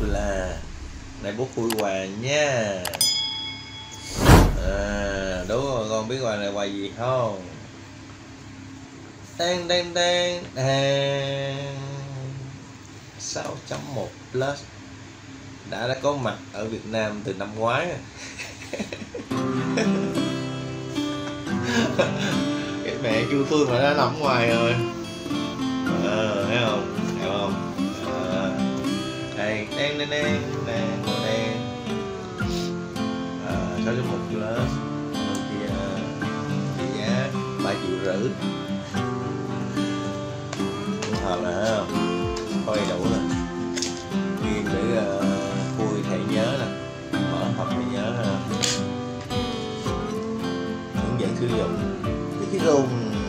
là này bút khui quà nha. Đúng rồi, con biết quà này quà gì không? Đen đen đen 6.1 Plus đã có mặt ở Việt Nam từ năm ngoái. Cái mẹ chu Phương mà đã nằm ngoài rồi. Thấy không? Thấy không? Đây đen đen đen đen màu đen 6.1 Plus kia trị giá 3,5 triệu. Hợp là không? Coi đủ nè, ghi để khui thẻ nhớ nè, mở hộp thẻ nhớ nè, hướng dẫn sử dụng cái luôn.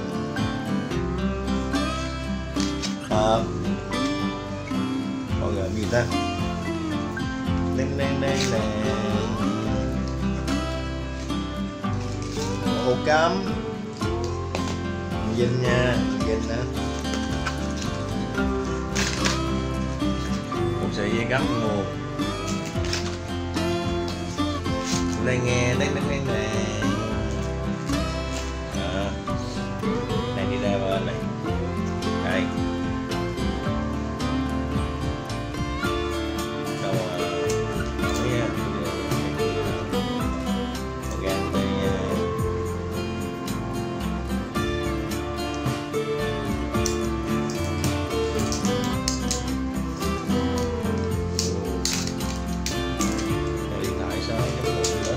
Còn gọi gì ta? Đen đen đen nè, ô cắm dinh nha, dinh đó, một sợi dây cắm nguồn, tai nghe đen đen đen nè. Này đi ra bên này, đây đâu nha, organ đây nha. Điện thoại sao nhấp một lên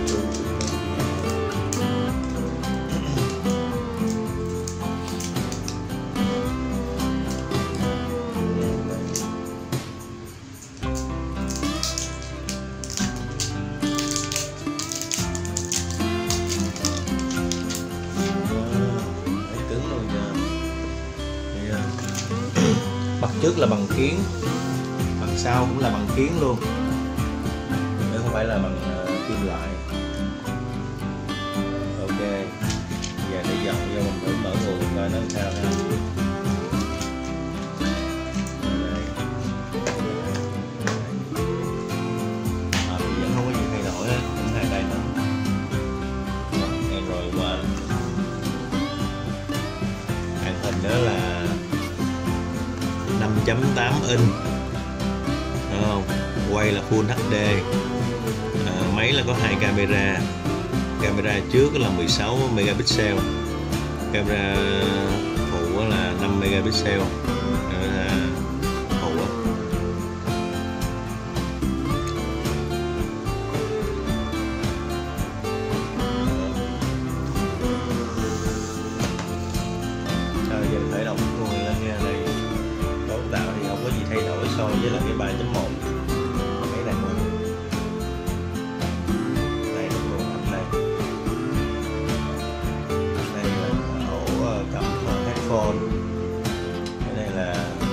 mặt trước là bằng kiếng, mặt sau cũng là bằng kiếng luôn, chứ không phải là bằng kim loại. Ok, giờ để dọn vô mình thử mở nguồn coi nó làm sao ha. Vẫn không có gì thay đổi hết, cũng hai tay nó Android One. Màn hình đó là 5.8 inch, đúng không? Quay là Full HD. Máy là có 2 camera. Camera trước là 16 megapixel, camera phụ là 5 megapixel. Phụ giờ khởi động người lên nha. Đây cấu tạo thì không có gì thay đổi so với là cái 3.1. Cái này nguồn, đây là nguồn âm đây, đây là ổ cắm headphone, cái này là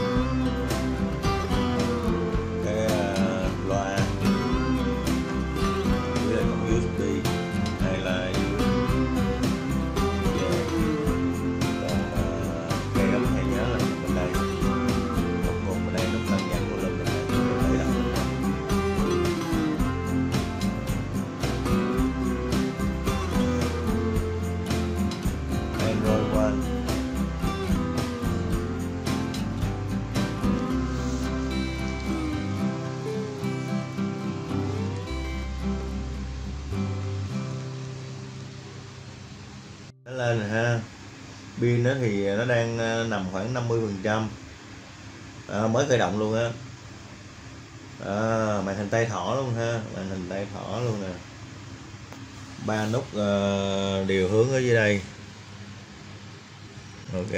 cái loa, đây là cổng USB, đây là cái gắm thẻ nhớ là bên đây, nguồn bên đây, nút tăng giảm volume bên đây, khởi động. Android One. Nó lên rồi ha. Pin nó thì nó đang nằm khoảng 50%. Mới khởi động luôn á. Màn hình tay thỏ luôn ha, màn hình tay thỏ luôn nè. 3 nút điều hướng ở dưới đây. Ok.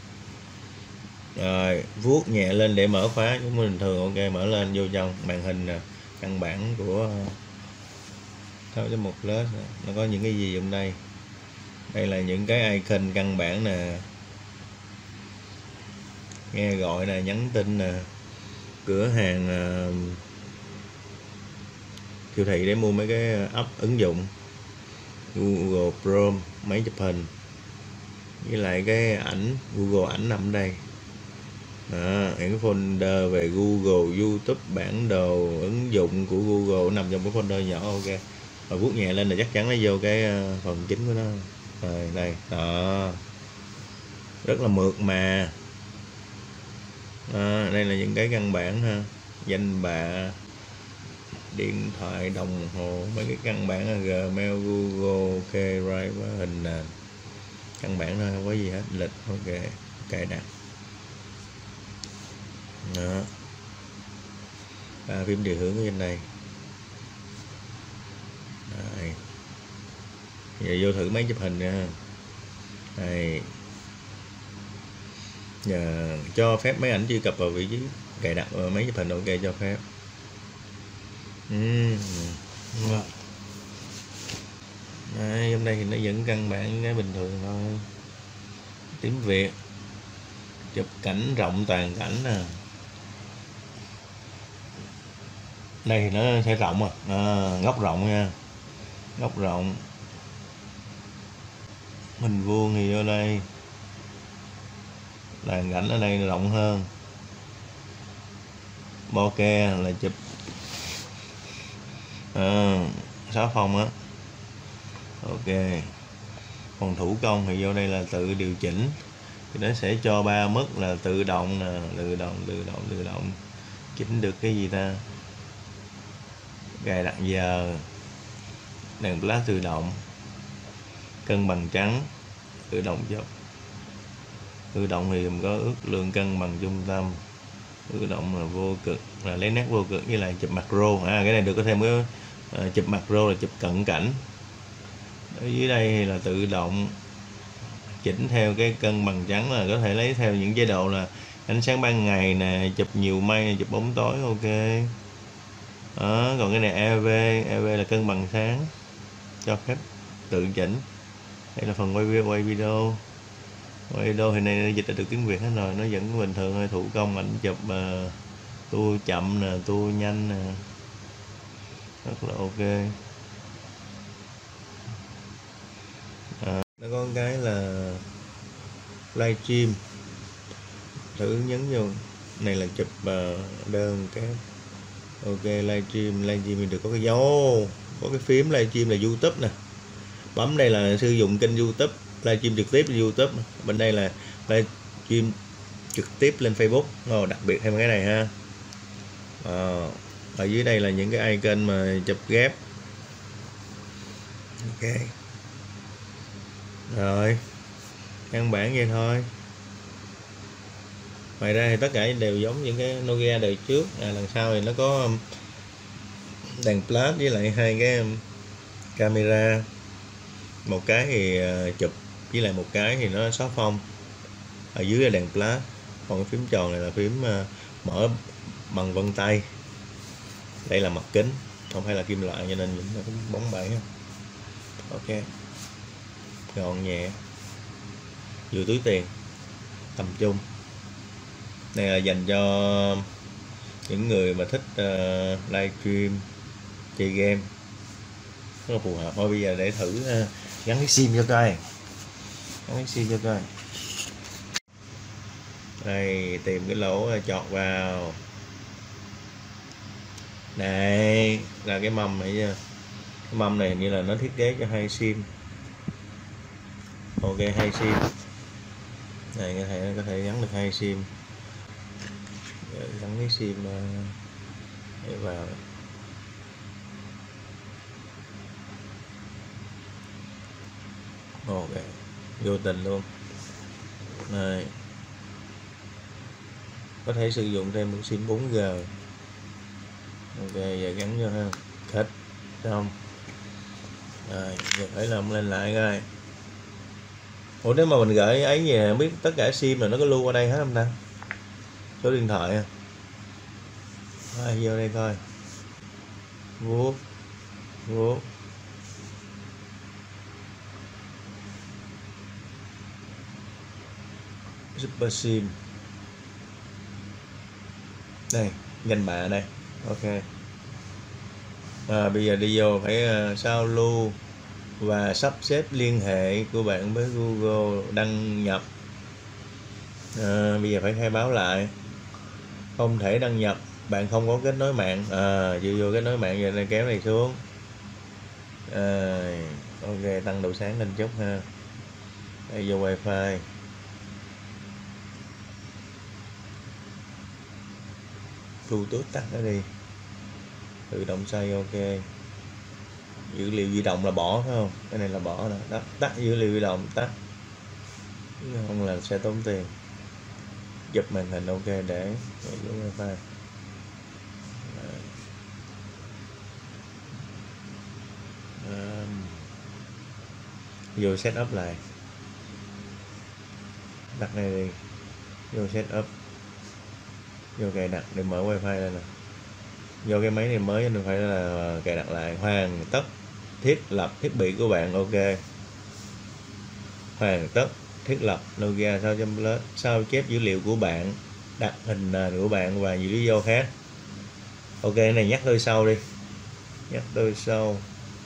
Rồi, vuốt nhẹ lên để mở khóa cũng bình thường. Ok, mở lên vô trong màn hình nè, căn bản của 6.1 Plus. Nó có những cái gì trong đây? Đây là những cái icon căn bản nè, nghe gọi nè, nhắn tin nè, cửa hàng siêu thị để mua mấy cái app ứng dụng, Google Chrome, máy chụp hình, với lại cái ảnh Google ảnh nằm ở đây. đó, những cái folder về Google, YouTube, bản đồ, ứng dụng của Google nằm trong cái folder nhỏ. Ok, và vuốt nhẹ lên là chắc chắn nó vô cái phần chính của nó. Rồi đây đó, rất là mượt mà. Đây là những cái căn bản ha, danh bạ, điện thoại, đồng hồ, mấy cái căn bản là Gmail, Google, OK, Drive, hình nền, căn bản thôi, không có gì hết. Lịch, ok, cài đặt đó. Phím điều hướng ở trên đây. Đây. Giờ vô thử máy chụp hình nha. Đây. Giờ cho phép máy ảnh truy cập vào vị trí cài đặt vào máy chụp hình. Ok, cho phép. Đây, trong đây thì nó vẫn căn bản cái bình thường thôi. Tiếng Việt, chụp cảnh rộng toàn cảnh nè. Đây thì nó sẽ rộng góc rộng nha, góc rộng. Hình vuông thì vô đây, toàn cảnh ở đây rộng hơn. Bokeh là chụp 6 phông á. Ok, còn thủ công thì vô đây là tự điều chỉnh, thì nó sẽ cho 3 mức là tự động nè, tự động. Chỉnh được cái gì ta? Cài đặt giờ, đèn flash tự động, cân bằng trắng tự động chụp. Tự động thì có ước lượng cân bằng trung tâm. Tự động là vô cực, là lấy nét vô cực, với lại chụp macro. Cái này được có thêm cái chụp macro là chụp cận cảnh. Ở dưới đây thì là tự động chỉnh theo cái cân bằng trắng, là có thể lấy theo những chế độ là ánh sáng ban ngày nè, chụp nhiều mây, chụp bóng tối. Ok đó. Còn cái này EV là cân bằng sáng, cho phép tự chỉnh. Đây là phần quay video. Quay video thì này dịch được tiếng Việt hết rồi, nó vẫn bình thường thôi. Thủ công ảnh chụp tua chậm nè, tua nhanh nè, rất là ok. Nó có cái là livestream, thử nhấn vô này là chụp đơn cái. Ok, livestream thì được có cái dấu, có cái phím livestream là YouTube nè. Bấm đây là sử dụng kênh YouTube, livestream trực tiếp lên YouTube. Bên đây là livestream trực tiếp lên Facebook. Đặc biệt thêm cái này ha. Ở dưới đây là những cái icon mà chụp ghép. Ok, rồi căn bản vậy thôi. Ngoài ra thì tất cả đều giống những cái Nokia đời trước. Lần sau thì nó có đèn flash với lại 2 cái camera, một cái thì chụp với lại một cái thì nó xóa phông. Ở dưới là đèn flash, còn cái phím tròn này là phím mở bằng vân tay. Đây là mặt kính, không phải là kim loại, cho nên những cái bóng bẩy. Ok, gọn nhẹ, vừa túi tiền, tầm trung. Này là dành cho những người mà thích livestream, chơi game, rất là phù hợp. Thôi bây giờ để thử gắn cái sim cho coi. Đây, tìm cái lỗ chọt vào. Đây là cái mâm này nha. Cái mâm này hình như là nó thiết kế cho 2 sim. Ok, 2 sim. Này có thể gắn được 2 sim. Gắn cái sim để vào. Ok, vô tình luôn. Này, có thể sử dụng thêm một sim 4G. Ok, giờ gắn vô ha. Hết xong. Rồi, giờ phải làm lên lại coi. Ủa, nếu mà mình gửi ấy gì không biết tất cả sim là nó có lưu qua đây hết không ta? Số điện thoại. Vô đây coi. Vuốt Super sim. Đây, danh bạ đây. Ok. Bây giờ đi vô phải sao lưu và sắp xếp liên hệ của bạn với Google, đăng nhập. Bây giờ phải khai báo lại. Không thể đăng nhập, bạn không có kết nối mạng. Vừa vô kết nối mạng, giờ này kéo này xuống. Ok, tăng độ sáng lên chút ha. Đây vô wifi. Bluetooth tắt nó đi. Tự động xoay ok. Dữ liệu di động là bỏ phải không? Cái này là bỏ rồi. Tắt dữ liệu di động, tắt. Không là sẽ tốn tiền. Chụp màn hình ok để vô wifi. Vô setup lại, đặt này đi, vô setup, vô cài đặt để mở wifi lên nè. Vô cái máy này mới nên phải là cài đặt lại. Hoàn tất thiết lập thiết bị của bạn. Ok, hoàn tất thiết lập Nokia 600 Plus, sao chép dữ liệu của bạn, đặt hình nền của bạn và nhiều lý do khác. Ok, cái này nhắc đôi sau đi, nhắc đôi sau.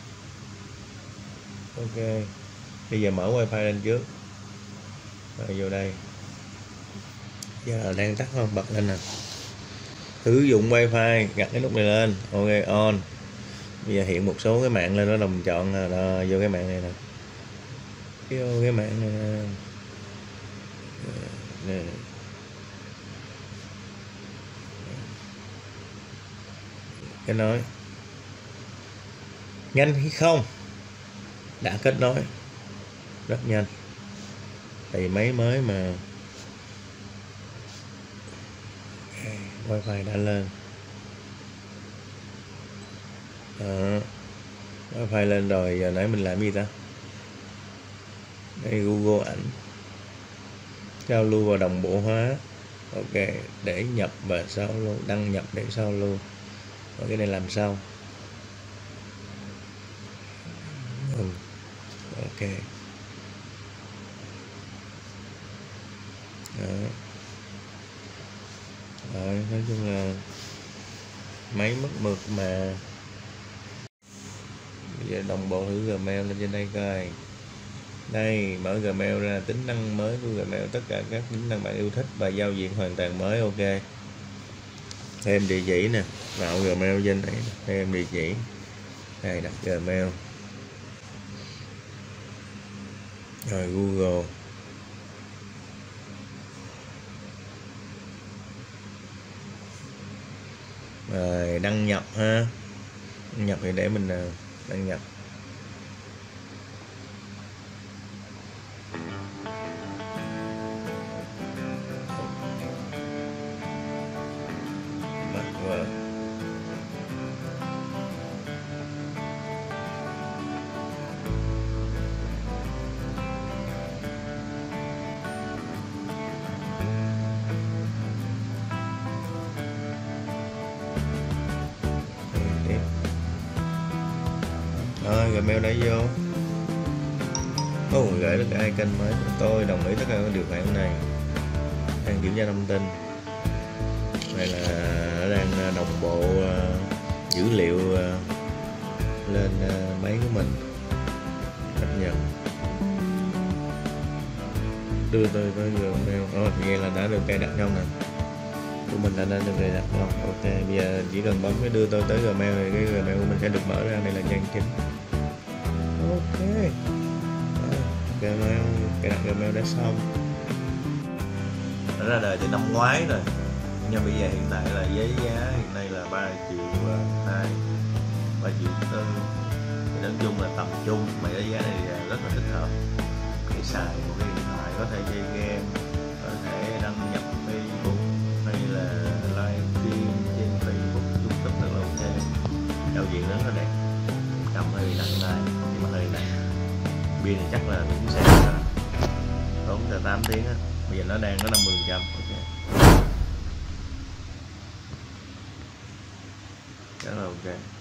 Ok, bây giờ mở wifi lên trước rồi vô đây. Giờ đang tắt không? Bật lên nè. Sử dụng wifi, gạt cái nút này lên. Ok, on. Bây giờ hiện một số cái mạng lên đó, đồng chọn là vô cái mạng này nè. Vô cái mạng này nè. Kết nối. Nhanh hay không? Đã kết nối rất nhanh. Tại vì máy mới mà. Wifi đã lên. Wifi lên rồi, giờ nãy mình làm gì ta? Đây Google ảnh. Giao lưu và đồng bộ hóa. Ok, để nhập và sau luôn, đăng nhập để sau luôn. Rồi cái này làm sao? Ok. Đó. Rồi, nói chung là máy mất mực mà. Bây giờ đồng bộ thử Gmail lên trên đây coi. Đây, mở Gmail ra, tính năng mới của Gmail, tất cả các tính năng bạn yêu thích và giao diện hoàn toàn mới. Ok, thêm địa chỉ nè, vào Gmail trên đây, thêm địa chỉ đây, đặt Gmail rồi Google. Rồi đăng nhập ha. Đăng nhập thì để mình đăng nhập. Rồi Gmail đã vô. Gửi được ai kênh mới. Tôi đồng ý tất cả các điều khoản này. Đang kiểm tra thông tin. Đây là đang đồng bộ dữ liệu lên máy của mình. Chấp nhận. Đưa tôi tới Gmail. Vậy là đã được cài đặt xong nè. Của mình đã được cài đặt xong. Ok, bây giờ chỉ cần bấm cái đưa tôi tới Gmail thì cái Gmail của mình sẽ được mở ra. Đây là trang chính. Ok, Gmail, cài đặt Gmail đã xong. Nó ra đời từ năm ngoái rồi, nhưng bây giờ hiện tại là với giá hiện nay là 3 triệu 2, 3 triệu 4. Thì nói chung là tầm trung mà cái giá này rất là thích hợp để xài một cái điện thoại, có thể chơi game, có thể đăng nhập Facebook hay là live stream trên Facebook, YouTube rất là ok. Giao diện rất là đẹp, cầm hơi nặng này nhưng mà hơi nặng. Pin thì chắc là cũng sẽ tốn từ 8 tiếng á. Bây giờ nó đang có 50%. Ok, rất là ok.